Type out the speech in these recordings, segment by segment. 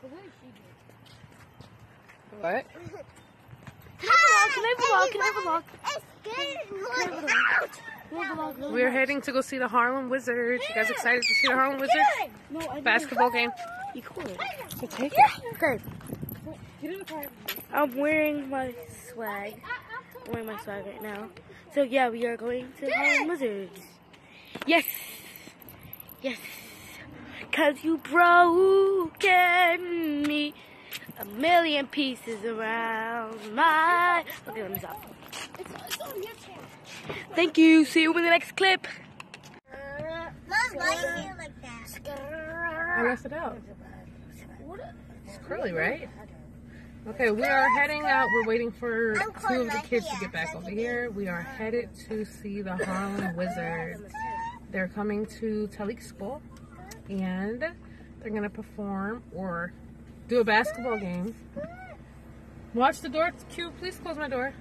What? Can I vlog? We're heading to go see the Harlem Wizards. You guys excited to see the Harlem Wizards? No, Basketball game. You cool. So take it. Okay. I'm wearing my swag. I'm wearing my swag right now. So yeah, we are going to Harlem Wizards. Yes. Yes. Cause you broken me a million pieces around my... Okay, let me stop. It's on your channel. Thank you. See you in the next clip. Mom, why are you like that? I left it out. It's curly, right? Okay, we are heading out. We're waiting for two of the kids to get back over here. We are headed to see the Harlem Wizards. They're coming to Talik School, and they're going to perform or do a basketball game. Watch the door. Q, please close my door.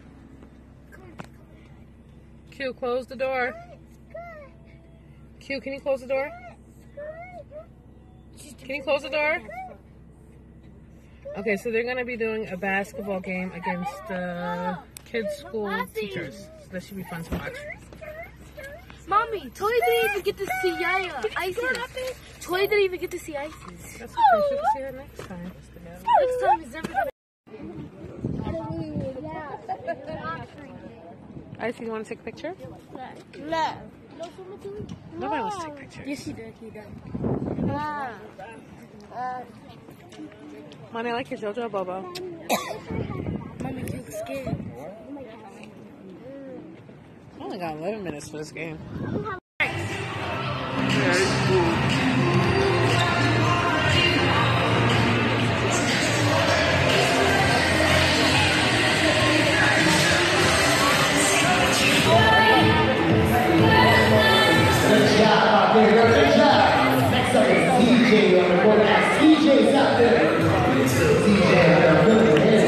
Q, close the door. Q, can you close the door? Can you close the door? Okay, so they're going to be doing a basketball game against the kids' school teachers. So that should be fun to watch. Mommy, Toy didn't even get to see Isis. Toy didn't even get to see Isis. That's okay. She'll see her next time. Next time is never gonna... Isis, you want to take a picture? No. Nobody wants to take pictures. Yes, he did. He did. Mommy, I like your JoJo Bobo. Mommy, you scared. I only got 11 minutes for this game. Good job out there, good job. Next up is TJ on the board. TJ's out there. TJ out there, good.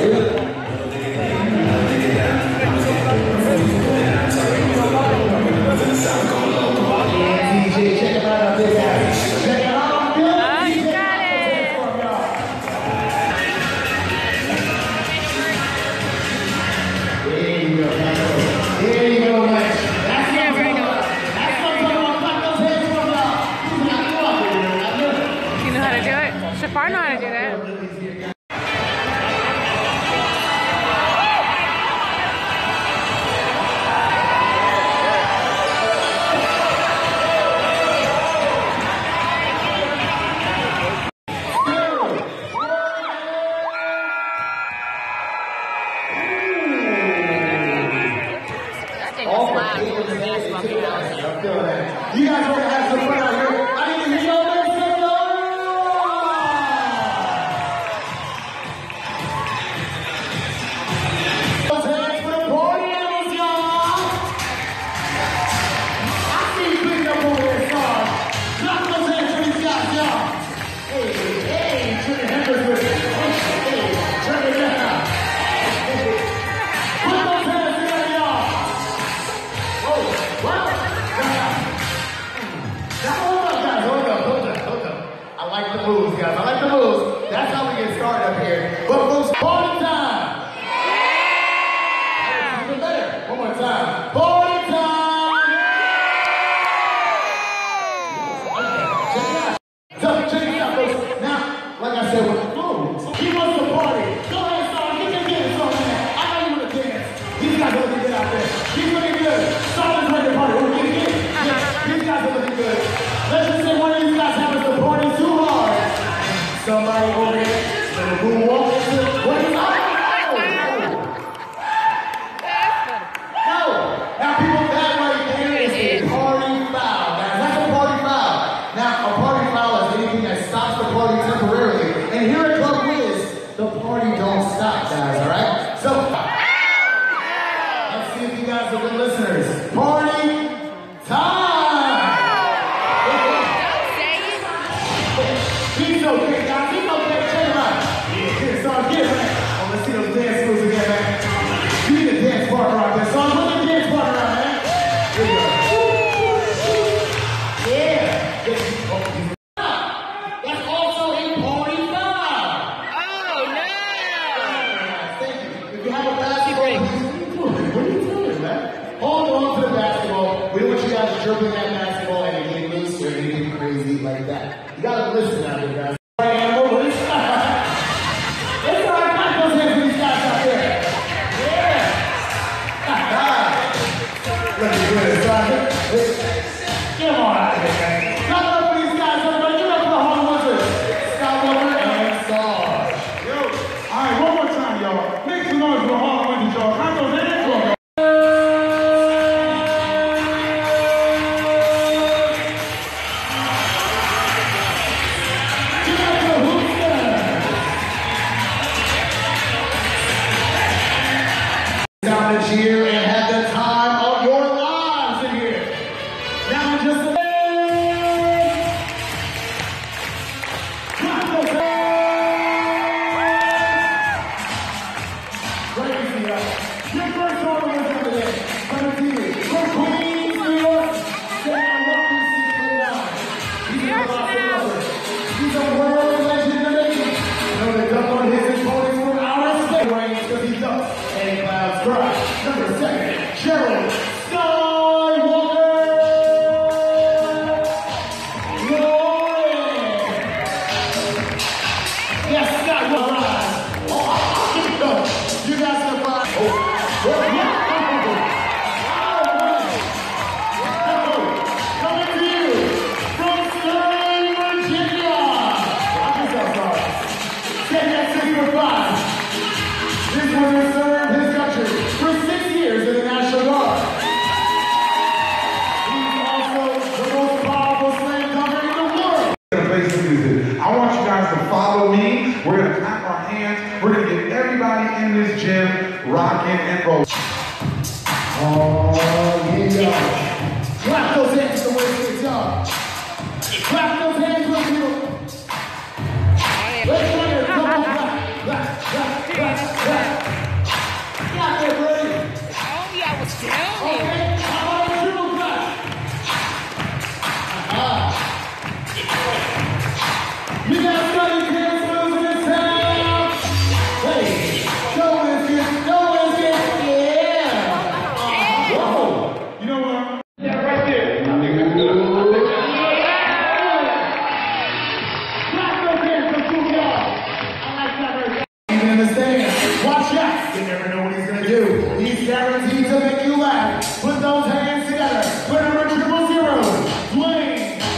TJ, check him out up there, guys. Check him out. Good. Oh, you got it. There you go, there you go, Mike. That's it. You know how to do it? Shafar know how to do that. You guys want to have some fun out here? I need to hear y'all make some noise! Those hands for the party animals, y'all! I see you picking up over there, son. Clap those hands for these guys, y'all! Hey, turn your hands with it. Hey, turn it down. Put those hands together, y'all! Oh, what? Hold up. I like the moves, guys. I like the moves. That's how we get started up here. But folks, party time! Yeah! Even better. One more time. Party time! Yeah! Check it out, folks. Now, like I said, with the moves, he wants to party. Go ahead, son. Get your dance on, man. I know you want to dance. These guys are looking good out there. He's looking good. Son is ready to party. We're getting it. These guys are looking good. Let's just say one of these guys happens to party too hard. Somebody over here who walks into what is up? No. Now people, that right there is a party foul. That's a party foul. Now a party foul is anything that stops the party temporarily. And here at Club Wiz, the party don't stop, guys, alright? So let's see if you guys are good listeners. Party time! He's okay, guys. He's okay. Check him out. Here, son. Get him. Scott, you're alive. You guys are fine. Coming to you from Sterling, Virginia. I'm so sorry. Take that 6'5". This one has served his country for 6 years in the National Guard. He's also the most powerful slam dunker in the world. We're gonna play some music. I want you guys to follow me. We're gonna clap our hands. We're gonna get everybody in this gym rocking and rolling. Oh, yeah. Clap those hands the way it's done. Clap those hands with you. Let's try it. Come on, clap, clap, clap, clap, clap. Clap it, buddy. Oh, yeah, I was down Okay, how about a triple clap? You got Scotty dancers in this town. Hey, go with it, yeah. Whoa, you know what? Yeah, right there. Clap those hands for 2 yards. I like that right there. You can understand. Watch out. You never know what he's gonna do. He's guaranteed to make you laugh. Put those hands together. Put number 000. Dwayne.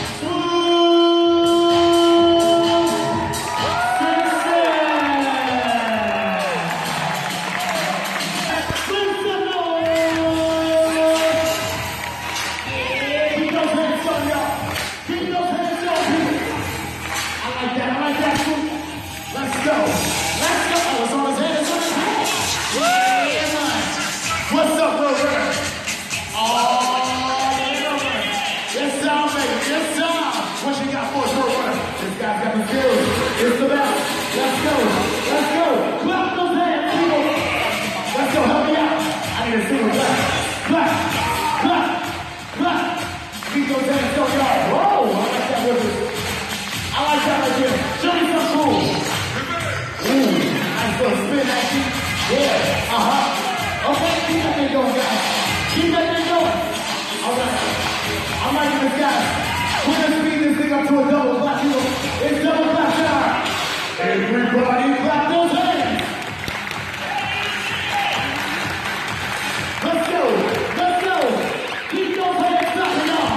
What's up, brother? Oh, yes, sound, baby. Yes, sound. What you got for us, brother? This guy's got the skills. It's the best. Let's go. Let's go. Clap those hands, people. Let's go. Help me out. I need a single clap. Clap. Clap. Clap. Keep those hands so yard. Whoa, I like that with it. I like that right there. Show me some cool. Ooh, nice little spin action. Yeah. Okay, keep that thing going, guys. Keep that thing going. All right. I'm liking this, guys. We're going to speed this thing up to a double clap. It's double clap time. Everybody clap those hands. Let's go. Let's go. Keep those hands clapping on.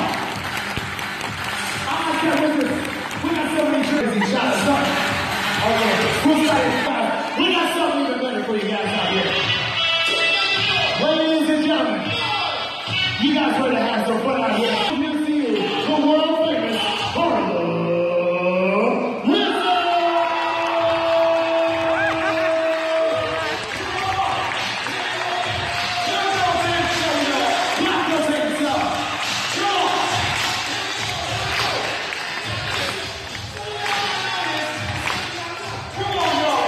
I like that with this. We got so many jerseys shots up. Okay. We got something even better for you guys out here. Ladies and gentlemen, you guys ready to have some fun out here? You see the world famous Harlem Wizard! Clap those hands up! Come on! Come on, y'all!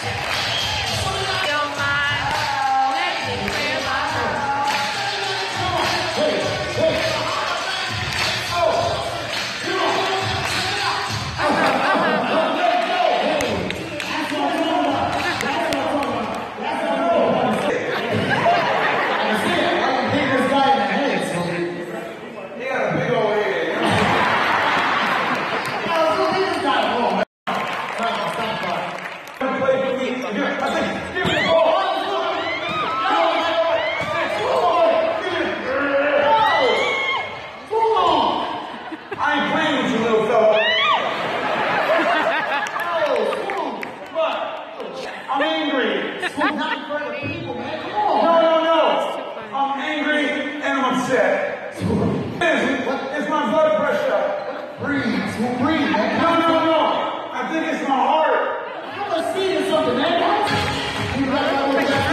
It's my blood pressure. Breathe, breathe, man. No. I think it's my heart. I'm gonna see you something, man. You got that over there.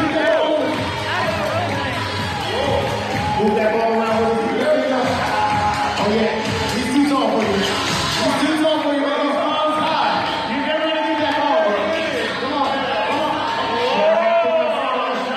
Move that ball around with you. There we go. Oh, yeah. He's too tall for you. He's too tall for you, man. His arms high. You never gonna get that ball, bro. Come on.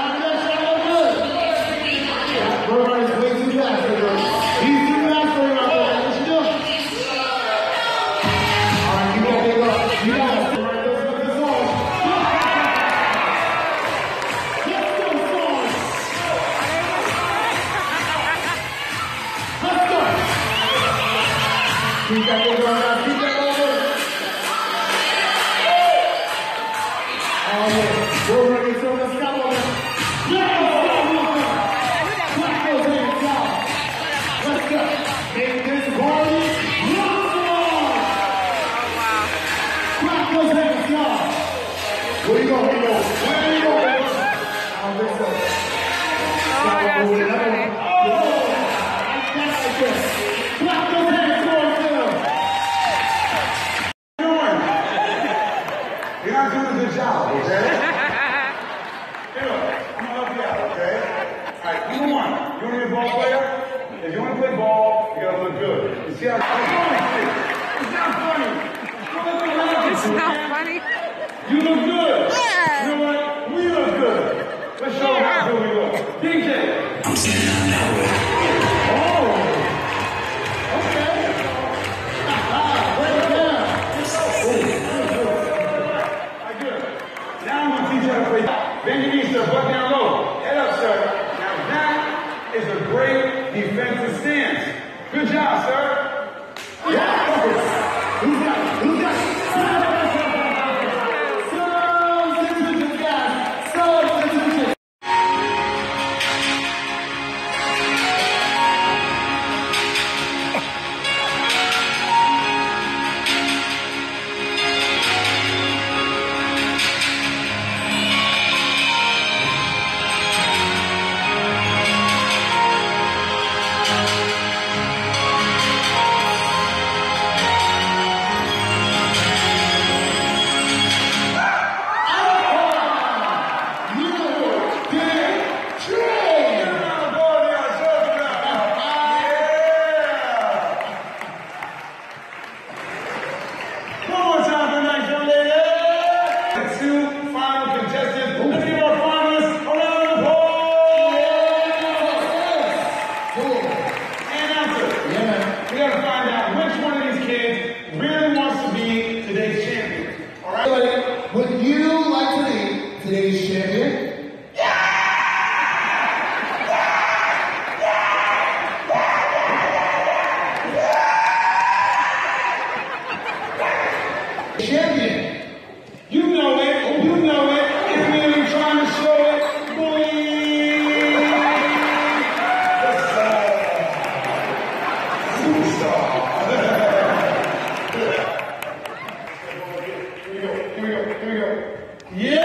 We're ready to let's go. Clap those hands, y'all. Let's go. Make this party rock on. Clap those hands, y'all. Where you go? Where you go? Where you go? I don't think so. Oh my gosh, so funny. Clap those hands, boys. You're not doing a good job, okay? Here, I'm gonna help you out, okay? All right, number one, you want to be a ball player? If you want to play ball, you gotta look good. You see how it's not funny. It's not funny. You look good. You know what? We look good. Let's show them how good we look. DJ. I'm sitting on that way. Oh. Okay. Break it down. Now I'm going to teach you how to play. Bend your knees to the butt down low. Head up, sir. Now that is a great defensive stance. Good job, sir. Yeah. Who's got it? Who's got it? Would you like to be today's champion? Champion. You know it. You know it. And we ain't trying to show it. Superstar. Here we go. Yeah!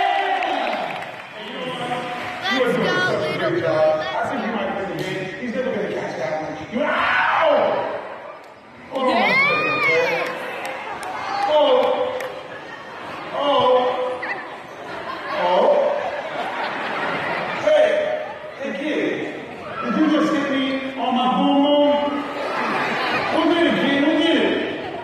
Let's go, little boy. I think you might win the game. He's never going to catch that one. Ow! Hold on. Hey, kid. Did you just hit me on my boom boom? Go get it, kid. Go get it.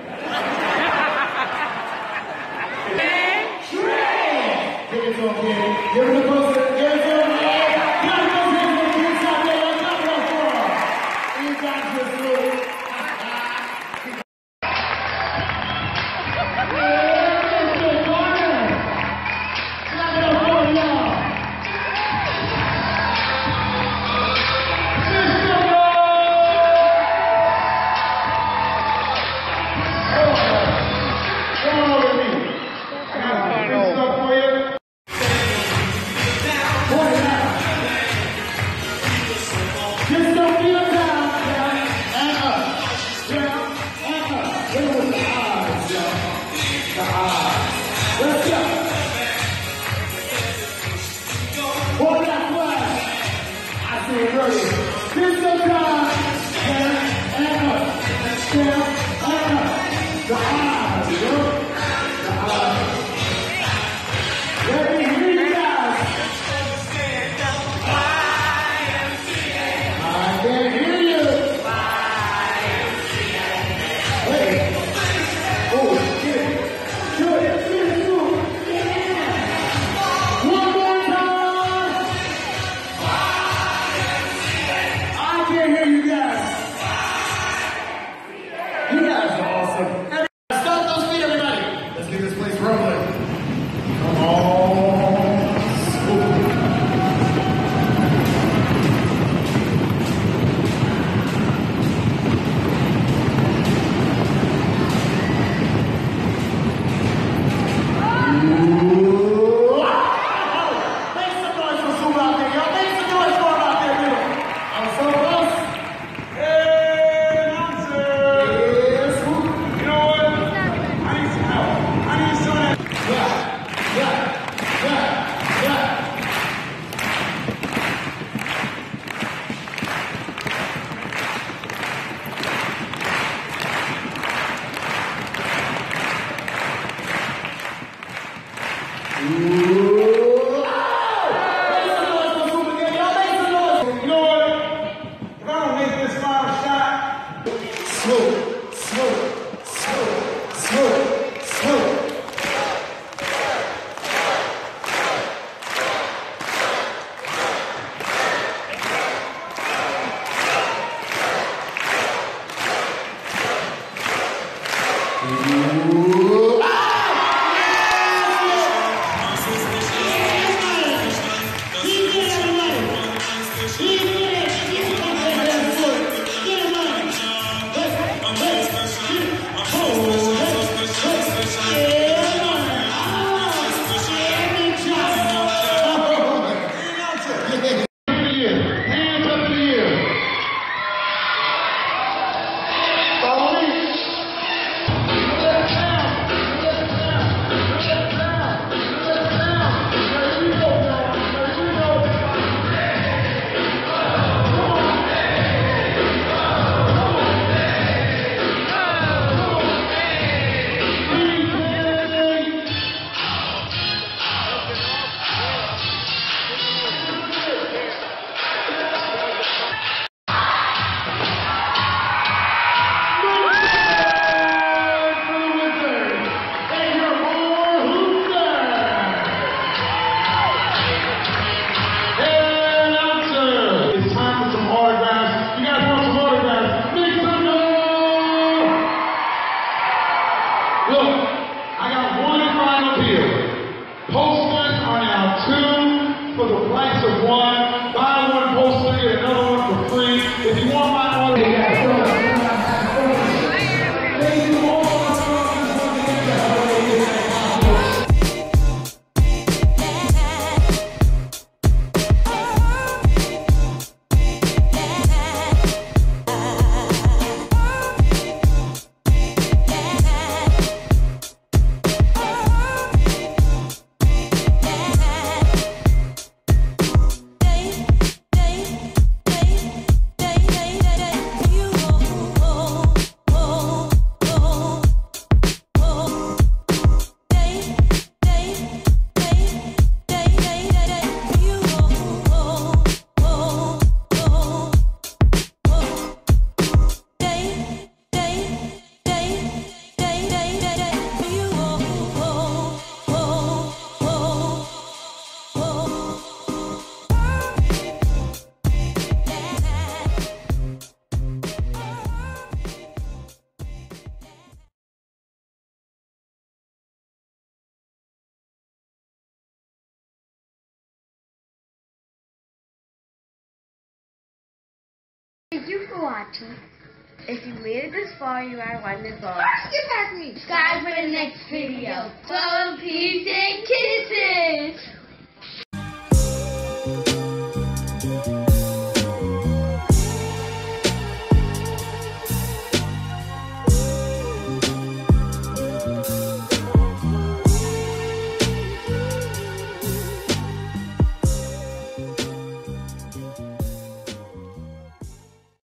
Give it to him, kid. Give it to him. Give it to him. Clap those hands for the kids out there. Let's clap it up for them. You got this, little. You Thank you for watching. If you made it this far, you are wonderful. Get back to me. Subscribe for the next video. So, peace.